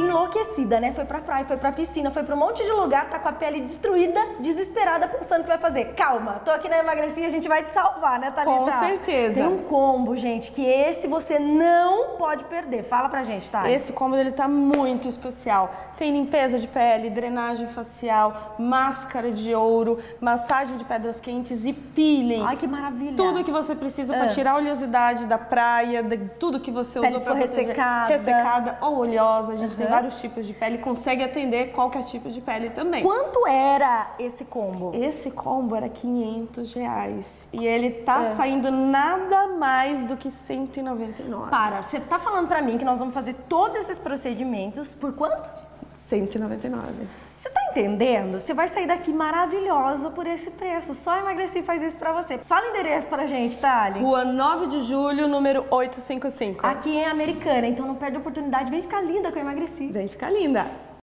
enlouquecida, né? Foi pra praia, foi pra piscina, foi pra um monte de lugar, tá com a pele destruída, desesperada, pensando o que vai fazer. Calma, tô aqui na Emagreci e a gente vai te salvar, né, Thalita? Com certeza. Tem um combo, gente, que esse você não pode perder. Fala pra gente, tá? Esse combo ele tá muito especial. Tem limpeza de pele, drenagem facial, máscara de ouro, massagem de pedras quentes e peeling. Ai, que maravilha. Tudo que você precisa para tirar a oleosidade da praia, de tudo que você usou para ressecada ou oleosa. A gente tem vários tipos de pele, consegue atender qualquer tipo de pele também. Quanto era esse combo? Esse combo era R$500 e ele tá saindo nada mais do que R$199. Para, você tá falando pra mim que nós vamos fazer todos esses procedimentos por quanto? R$199. Você tá entendendo? Você vai sair daqui maravilhosa por esse preço. Só Emagreci faz isso pra você. Fala o endereço pra gente, Thali. Rua 9 de Julho, número 855. Aqui em Americana, então não perde a oportunidade. Vem ficar linda com a Emagreci. Vem ficar linda.